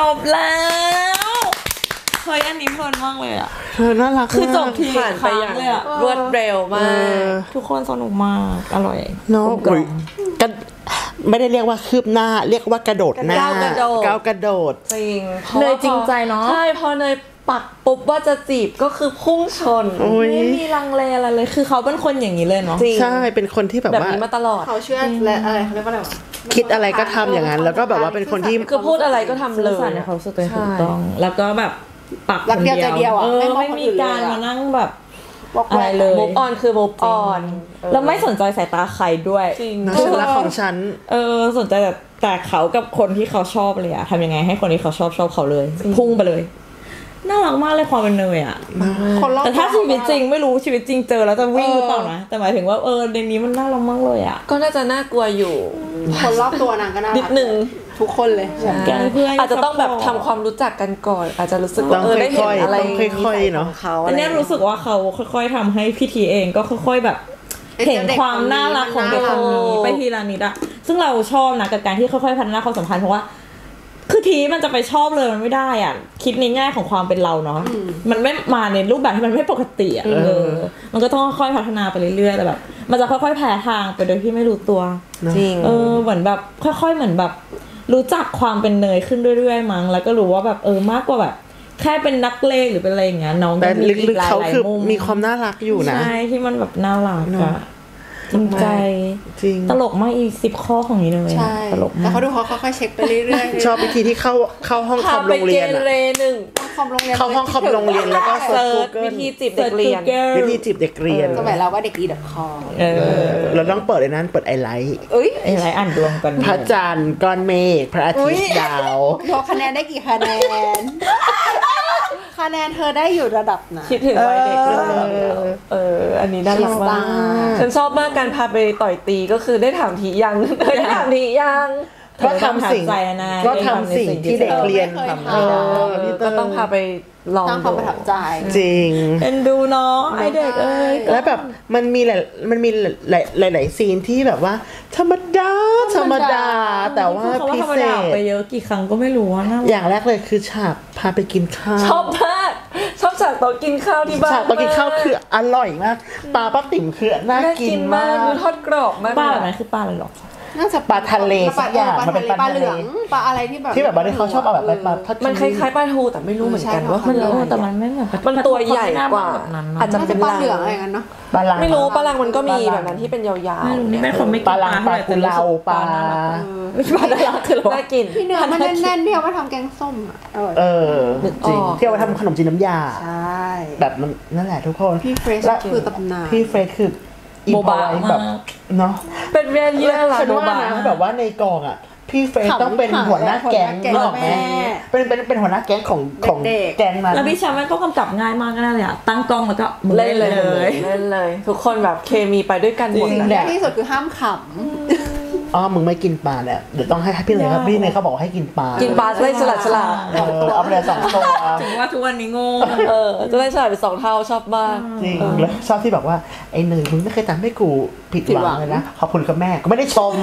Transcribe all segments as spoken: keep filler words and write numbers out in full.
บแล้วเฮ้ยอันนี้เพลินมากเลยอ่ะเธอน่ารักคือจบทีผ่านไปอย่างรวดเร็วมากทุกคนสนุกมากอร่อยเนาะกันไม่ได้เรียกว่าคืบหน้าเรียกว่ากระโดดหน้าก้าวกระโดดจริงเนยจริงใจเนาะใช่พอเนยปักปุ๊บว่าจะจีบก็คือพุ่งชนไม่มีลังเลอะไรเลยคือเขาเป็นคนอย่างนี้เลยเนาะใช่เป็นคนที่แบบว่าแบบนี้มาตลอดเขาเชื่อและอะไรเขาเรียกว่าอะไรคิดอะไรก็ทำอย่างนั้นแล้วก็แบบว่าเป็นคนที่คือพูดอะไรก็ทำเลยในเขาสุดถูกต้องแล้วก็แบบปักคนเดียวไม่มีการมานั่งแบบอะไรเลยมูฟออนคือมูฟออนแล้วไม่สนใจสายตาใครด้วยจริงฉันรักของฉันเออสนใจแต่แต่เขากับคนที่เขาชอบเลยอะทำยังไงให้คนที่เขาชอบชอบเขาเลยพุ่งไปเลยน่ารักมากเลยความเป็นเนยอะแต่ถ้าชีวิตจริงไม่รู้ชีวิตจริงเจอแล้วจะวิ่งหรือเปล่านะแต่หมายถึงว่าเออในนี้มันน่ารักมากเลยอะก็น่าจะน่ากลัวอยู่คนรอบตัวนางก็น่ารักนิดนึงทุกคนเลยแกงเพื่อนอาจจะต้องแบบทำความรู้จักกันก่อนอาจจะรู้สึกว่าเออได้เห็นอะไรค่อยๆเนาะเขาอันนี้รู้สึกว่าเขาค่อยๆทำให้พี่ทีเองก็ค่อยๆแบบเห็นความน่ารักของเด็กคนนี้ไปทีละนิดอะซึ่งเราชอบนะกับการที่ค่อยๆพัฒนาความสัมพันธ์เพราะว่าคือทีมันจะไปชอบเลยมันไม่ได้อ่ะคิดในแง่ของความเป็นเราเนาะมันไม่มาในรูปแบบที่มันไม่ปกติอ่ะเออมันก็ต้องค่อยๆพัฒนาไปเรื่อยๆแต่แบบมันจะค่อยๆแผ่ทางไปโดยที่ไม่รู้ตัวจริงเออเหมือนแบบค่อยๆเหมือนแบบรู้จักความเป็นเนยขึ้นเรื่อยๆมั้งแล้วก็รู้ว่าแบบเออมากกว่าแบบแค่เป็นนักเลงหรือเป็นอะไรอย่างเงี้ยน้องแต่ลึกๆเขาคือมีความน่ารักอยู่นะใช่ที่มันแบบน่ารักอะจริงใจจริงตลกมากอีกสิบข้อของนี้เลยตลกมากแล้วเขาดูเขาค่อยๆเช็คไปเรื่อยๆชอบวิธีที่เข้าเข้าห้องคอมโรงเรียนอะหนึ่งคอมโรงเรียนเข้าห้องคอมโรงเรียนแล้วก็เซิร์ชวิธีจีบเด็กเรียนวิธีจีบเด็กเรียนสมัยเราก็เด็กดีดคอเออเราต้องเปิดในนั้นเปิดไอไลท์เอ้ยไอไลท์อ่านดวงกันพระจันทร์ก้อนเมฆพระอาทิตย์ดาวพอคะแนนได้กี่คะแนนคะแนนเธอได้อยู่ระดับไหนคิดถึงวัยเด็กเลยเอออันนี้น่ารักมากฉันชอบมากการพาไปต่อยตีก็คือได้ถามทียังได้ถามทียังก็ทำสิ่งก็ทำสิ่งที่เด็กเรียนเออก็ต้องพาไปลองสร้างความประทับใจจริงเอ็นดูเนาะไอเด็กเอ้ยแล้วแบบมันมีหลายมันมีหลายหลายซีนที่แบบว่าธรรมดาธรรมดาแต่ว่าพิเศษไปเยอะกี่ครั้งก็ไม่รู้นะอย่างแรกเลยคือฉากพาไปกินข้าวชอบมากชอบฉากโต๊ะกินข้าวที่บ้านฉากโต๊ะกินข้าวคืออร่อยมากปลาป้าติ๋มคือน่ากินมากดูทอดกรอบมากปลาแบบนั้นคือปลาอะไรหรอน่าจะปลาทะเลสักอย่างมันเป็นปลาเหลืองปลาอะไรที่แบบที่แบบว่าเขาชอบเอาแบบปลามันคล้ายๆปลาทูแต่ไม่รู้เหมือนกันว่ามันแต่มันไม่เหมือนมันตัวใหญ่กว่าอาจจะเป็นปลาเหลืองอะไรกันเนาะปลาลังไม่รู้ปลาลังมันก็มีแบบนั้นที่เป็นยาวๆนี่ไม่คนไม่ปลาลังปลากุเลาปลาปลาลังคือน่ากินพี่เนื้อมันแน่นๆที่เอามาทำแกงส้มอ่ะเออจริงที่เอามาทำขนมจีนน้ำยาใช่แบบมันนั่นแหละทุกคนพี่เฟรชคือตำนานพี่เฟรชคือโมบายแบบเนาะเป็นเรียนเยี่ยหลังโมบายแบบว่าในกองอ่ะพี่เฟรชต้องเป็นหัวหน้าแก๊งนึกออกไหมเป็นเป็นเป็นหัวหน้าแก๊งของของแก๊งนั้นแล้วพี่ชาแม่ก็กำกับง่ายมากนั่นแหละตั้งกล้องแล้วก็เล่นเลยเล่นเลยทุกคนแบบเคมีไปด้วยกันหมดและที่สุดคือห้ามขำอ๋อมึงไม่กินปลาเนี่ยเดี๋ยวต้องให้พี่เลยครับพี่เนี่ยเขาบอกให้กินปลากินปลาจะได้ฉลาดฉลาดเอาไปเลยสองตัวถึงว่าทุกวันนี้โง่เออจะได้ฉลาดไปสองเท่าชอบมากจริงแล้วชอบที่แบบว่าไอ้เนยมึงไม่เคยทำให้กูผิดหวังเลยนะขอบคุณกับแม่ก็ไม่ได้ชม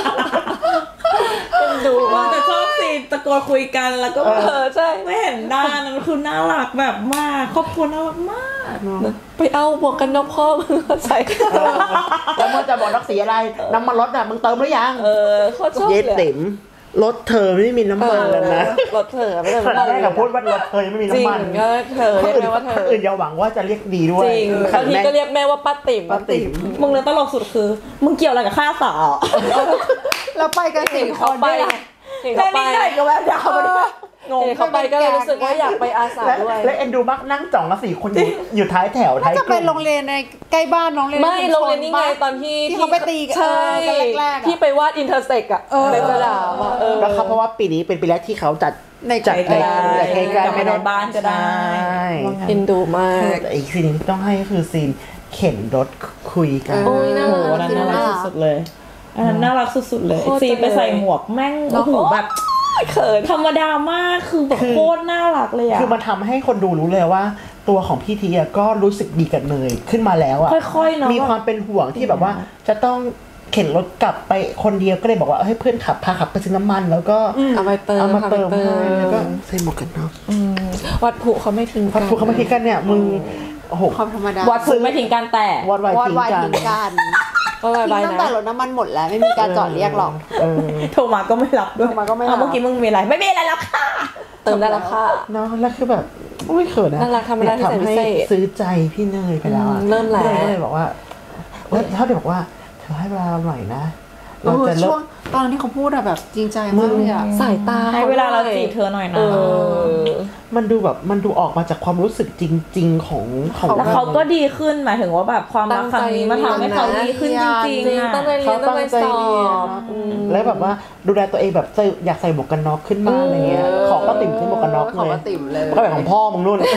ดูว่าแต่ชอบซีนตะโกนคุยกันแล้วก็เออใช่ไม่เห็นด้านนั้นคือน่ารักแบบมากครอบครัวน่ารักมากไปเอาหมวกกันน็อกพ่อมึงใส่แล้วมึงจะบอกนักสีอะไรน้ำมันรถอ่ะมึงเติมหรือยังเออเขาชอบเย็ดติ๋มรถเธอไม่มีน้ำมันแล้วนะรถเธอไม่ได้น้ำมันแม่กับพูดว่ารถเธอไม่มีน้ำมันก็เธอเรียกแม่ว่าเธอคนอื่นอย่าหวังว่าจะเรียกดีด้วยจริงบางทีก็เรียกแม่ว่าป้าติ๋มป้าติ๋มมึงเลยตลกสุดคือมึงเกี่ยวอะไรกับข้าสาวเราไปกันสี่คนไปแค่นี้ใหญ่กับแววดาวมันงงเขาไปก็เลยรู้สึกว่าอยากไปอาสาด้วยและเอ็นดูมักนั่งจ่องละสี่คนอยู่อยู่ท้ายแถวท้ายจะเป็นโรงเรียนในใกล้บ้านน้องเรียนไม่โรงเรียนนี่ไงตอนที่ที่เขาไปตีกันแรกๆที่ไปวาดอินเตอร์เซ็กอ่ะในสนามอ่ะแล้วครับเพราะว่าปีนี้เป็นปีแรกที่เขาจัดจัดในใกล้ๆไม่ในบ้านก็ได้เอ็นดูมากอีกซีนต้องให้ก็คือซีนเข็นรถคุยกันโอ้ยน่ารักน่ารักสุดเลยอันนั้นน่ารักสุดๆเลยซีนไปใส่หมวกแม่งโอ้โหแบบเขินธรรมดามากคือแบบโคตรน่ารักเลยอ่ะคือมันทำให้คนดูรู้เลยว่าตัวของพี่ทีก็รู้สึกดีกับเนยขึ้นมาแล้วอ่ะค่อยๆเนาะมีความเป็นห่วงที่แบบว่าจะต้องเข็นรถกลับไปคนเดียวก็เลยบอกว่าให้เพื่อนขับพาขับไปซื้อน้ำมันแล้วก็เอาไปเติมเอามาเติมเอาไปเติมให้แล้วก็ใส่หมวกกันน็อกวัดผุเขาไม่ทิ้งพัดผูกเขามาทิ้งกันเนี่ยมึงโอ้โหความธรรมดาวัดซื้อไม่ทิ้งกันแต่วอดวายวอดทิ้งวายกันทิ้งกันก็บายทิ้บายงตั้งนะแต่รถน้ำมันหมดแล้วไม่มีการจอดเรียกหรอกเออโทรมาก็ไม่รับด้วยโทรมาก็ไม่รับอ้วเมื่อกี้มึงมีอะไรไม่มีอะไรแล้วค่ะเติมได้แล้วค่ะเนาะแล้วคือแบบโอ้ยเขินนะน่ารักธรรมดาที่ทำแสนพิให้เศษซื้อใจพี่เนยไปแล้วอะอืมเริ่มแล้วพี่นยก็เลยบอกว่าเอ้ยเขาเดี๋ยวบอกว่าเธอให้เวลาเราหน่อยนะ เราเออจะเลิช่วกงตอนที่เขาพูดอะแบบจริงใจมากเลยอะสายตาให้เวลาเราจีบเธอหน่อยนะเออมันดูแบบมันดูออกมาจากความรู้สึกจริง ๆ ของของแล้วเขาก็ดีขึ้นหมายถึงว่าแบบความรักครั้งนี้มาทำให้เขาดีขึ้นจริงจริงๆอะตั้งใจเรียเขานตั้ตั้งงใจใจสอเรียนบเนอะแล้วแบบว่าดูแลตัวเองแบบใส่อยากใส่หมวกกันน็อกขึ้นมาอะไรเงี้ยขอป้าติ๋มซื้อหมวกกันน็อกขอเลยป้าติ๋มเลยก็แบบของพ่อมึงนู่น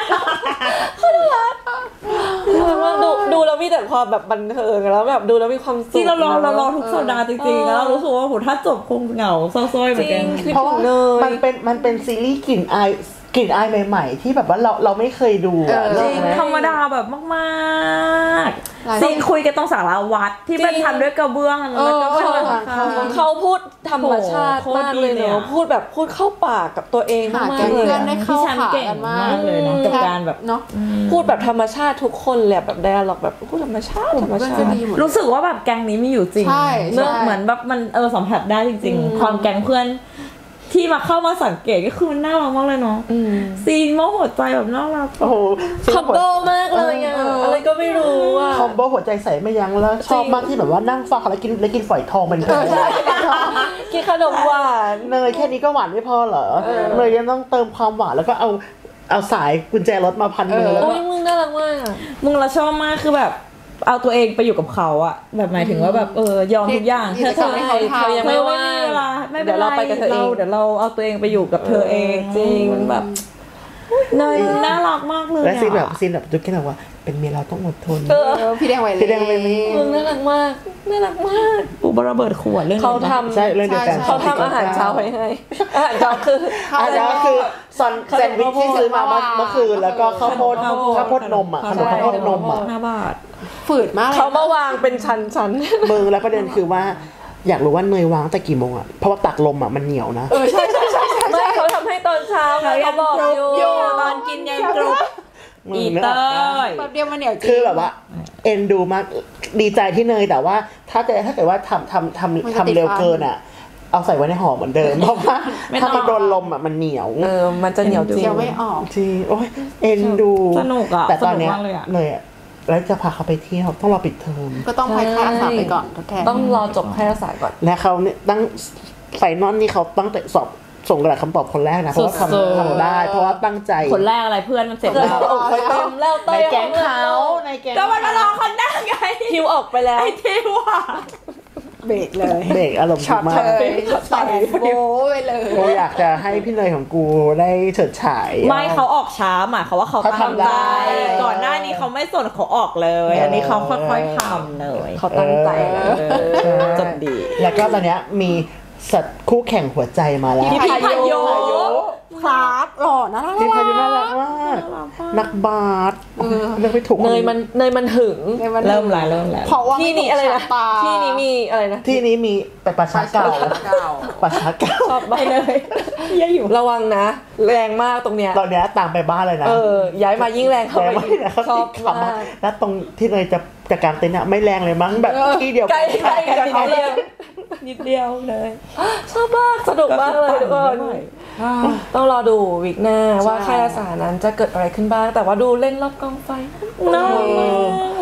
ว่าดูดูแล้วมีแต่ความแบบบันเทิงแล้วแบบดูแล้วมีความสุขจริงเรารอเรารอทุกสัปดาห์จริงๆแล้วเรารู้สึกว่าโหถ้าจบคงเหงาเศร้าๆเหมือนกันคิดเพราะถึว่างเลยมันเป็นมันเป็นซีรีส์กลิ่นอายกลิ่นอายใหม่ๆ ที่แบบว่าเราเราไม่เคยดูอะเออจริงไหมธรรมดาแบบมากหลายๆซีนคุยกันตรงสารวัตรที่เป็นทำด้วยกระเบื้องแล้วก็เออเข้าไปเข้าข้างๆเขาพูดธรรมชาติโหโคตรมากดีเลยเลยเนาะอะพูดแบบพูดเข้าปากกับตัวเองหามากแก๊งๆเลยเพื่อนอะได้เข้าพี่แชมป์ขาเก่งกันมามาก กเลยนะกับการแบบเนาะพูดแบบธรรมชาติทุกคนเลยแบบไดอะล็อกแบบพูดธรรมชาติธรรมเพื่อนชาก็ติดีหมดรู้สึกว่าแบบแก๊งนี้มีอยู่จริงใช่เนอะใช่เหมือนแบบมันเออสัมผัสได้จริง ๆ ความแก๊งเพื่อนที่มาเข้ามาสังเกตก็คือมันน่ารักมากเลยเนาะซีนโมโหใจแบบน่ารักโอ้โหคอมโบมากเลยอ่ะอะไรก็ไม่รู้อ่ะคอมโบหัวใจใส่ไม่ยั้งแล้วชอบมากที่แบบว่านั่งฟังแล้วกินแล้วกินฝอยทองเป็นเพื่อนกินขนมหวานเนยแค่นี้ก็หวานไม่พอเหรอเนยยังต้องเติมความหวานแล้วก็เอาเอาสายกุญแจรถมาพันมือแล้วโอ้ก็ยมึงน่ารักมากอะมึงเราชอบมากคือแบบเอาตัวเองไปอยู่กับเขาอะแบบหมายถึงว่าแบบเออยอมทุกอย่างกิจกรรมให้เขาทำเธอยังไม่ว่างเวลาไม่เป็นเดี๋ยวไรเราไปกับเธอเองเดี๋ยวเราเอาตัวเองไปอยู่กับเธอเองจริงมันแบบเนยน่ารักมากเลยและซีนแบบอะซีนแบบจุ๊กแค่แบบว่าเป็นเมียเราต้องอดทนเออเออพี่แดงไวเล่พี่แดงไวเล่มึงน่ารักมากน่ารักมากปูบระเบิดขวดเรื่องนี้เขาปะทำใช่เรื่องเดียวกันเขาทำอาหารเช้าไว้ให้อาหารเช้าคืออันนี้ก็คือซอนแซนด์วิชที่ซื้อมาเมื่อเมื่อคืนแล้วก็ข้าวโพดข้าวโพดนมอ่ะขนมข้าวโพดนมอ่ะห้าบาทฝืดมากเลยเขามาวางเป็นชั้นๆมึงแล้วประเด็นคือว่าอยากรู้ว่าเนยวางแต่กี่โมงอ่ะเพราะว่าตักลมอ่ะมันเหนียวนะเออใช่ใช่ใช่ใช่ไม่เขาทำให้ตอนเช้าไงเขาบอกอยู่ตอนกินยังกรุบมึงอีนึกเตอออกปะร์แบบเดียวมันเหนียวจริงคือแบบว่าเอ็นดูมากดีใจที่เนยแต่ว่าถ้าจะถ้าเกิดว่าทำทำทมันำจะติดทำเร็วฟันเกินอ่ะ เอาใส่ไว้ในห่อเหมือนเดิมเพราะว่าถ้ามันโดนลมอ่ะมันเหนียวเออมันจะเหนียวจริงเคี้ยวไม่ออกจริงโอ้ยเอ็นดูสนุกอะแต่สตอนนุกเนี้ยมากเลยอะเนยอะแล้วจะพาเขาไปเที่ยวต้องรอปิดเทอมก็ต้องไปค่ารักษาไปก่อนทดแทนต้องรอจบแพทยศาสตร์ก่อนและเขาเนี่ยตั้งไฟนอลนี่เขาตั้งแต่สอบส่งกระดาษคำตอบคนแรกนะเพราะว่าสุดๆทำทำได้ เพราะว่าตั้งใจคนแรกอะไรเพื่อนมันเสร็จเพื่อนแล้วออกไปเต็มแล้วในเต้ยแก๊งเขาในแก๊งก็มันมารอคนหน้าไงคิวออกไปแล้วไอ้ที่ว่าเบรกเลยเบรกอารมณ์ช็อตมาเลกยแต่โบไปเลยกูอยากจะให้พี่เนยของกูได้เฉิดฉายไม่เขาออกช้าหมายเขามว่าเขาเขาตั้งทำได้ใจก่อนหน้านี้เขาไม่สนเขาออกเลย อันนี้เขาค่อยๆทำเลยเขาตั้งใจเลยเออจบดีแล้วก็ตอนเนี้ยมีสัตว์คู่แข่งหัวใจมาแล้วพี่พายุครับหล่อนะพี่พายุน่ารักมากนักบาสเลือกไม่ถูกเนยมันเนยมันหึงเริ่มแล้วเริ่มแล้วเพราะว่าที่นี้อะไรนะที่นี้มีอะไรนะที่นี้มีไปประชาเก่าเก่าประชาเก่าชอบไปเลยยังอยู่ระวังนะ แรงมากตรงเนี้ยตอนเนี้ยตามไปบ้านเลยนะเออย้ายมายิ่งแรงเข้าแรงไปมากนะเขาชอติบดขับมามาก แล้วตรงที่เลยจะจากการเต้นอะไม่แรงเลยมั้งแบบที่เดียวใกล้ใกล้กับเขาเลยนิดเดียวเลยชอบมากสนุกมากเลยทุกคนต้องรอดูวิกหน้าว่าค่ายอาสานั้นจะเกิดอะไรขึ้นบ้าง แต่ว่าดูเล่นรอบกองไฟน่ารักมาก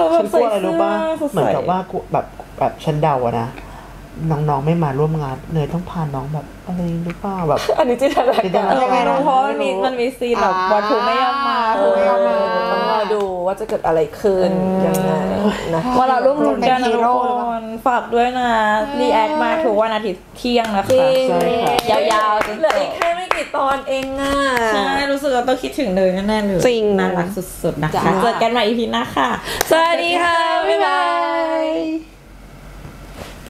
ฉันกลัวอะไรรู้ป่ะสดเหมือนใสกับว่ากูแบบแบบฉันเดาอะนะน้องๆไม่มาร่วมงานเนยต้องพาน้องแบบอะไรหรือเปล่าแบบอันนี้จินตนาจินตการนาเออไม่รู้เพราะมันมีมันมีซีนแบบวัดถูไม่ยอมมาเอถูอไม่ยอมมาต้องรอดูว่าจะเกิดอะไรขึ้นยังไงนะว่าเราร่วมรุ้นกันนะทุกคนฝากด้วยนะรีแอคมาทุกวันอาทิตย์เที่ยงนะจริคะงใช่ค่ะยาวๆจนเหลืออีกแค่ไม่กี่ตอนเองอ่ะใช่รู้สึกว่าต้องคิดถึงเลยแน่ๆเลยจริงน่ารักสุดๆนะคะจ้าเจอกันใหม่อีพีหน้าค่ะสวัสดีค่ะ บ๊ายบาย